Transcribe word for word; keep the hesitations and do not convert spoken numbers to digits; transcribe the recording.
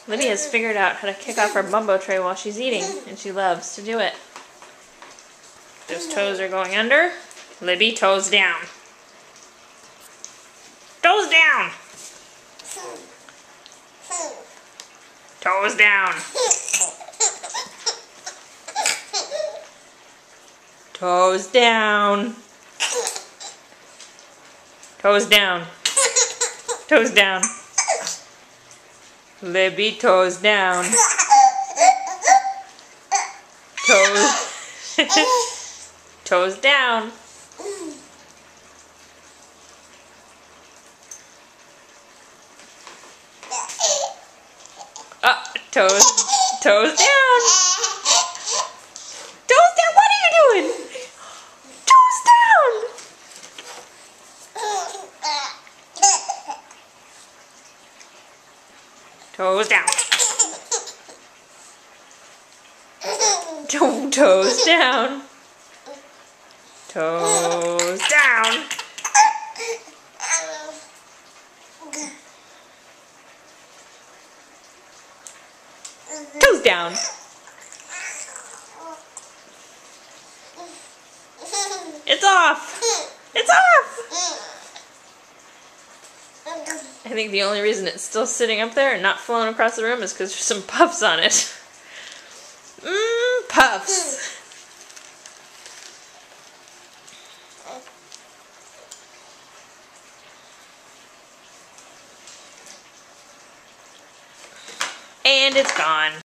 Lydia has figured out how to kick off her bumbo tray while she's eating, and she loves to do it. Those toes are going under. Libby, toes down. Toes down. Toes down. Toes down. Toes down. Toes down. Libby, toes down. Toes. Toes down. Uh, toes. Toes down. Toes down. What are you doing? Toes down. Toes down. Toe, toes down. Toes down. Toes down. It's off. It's off. I think the only reason it's still sitting up there and not flown across the room is because there's some puffs on it. Mmm, puffs. And it's gone.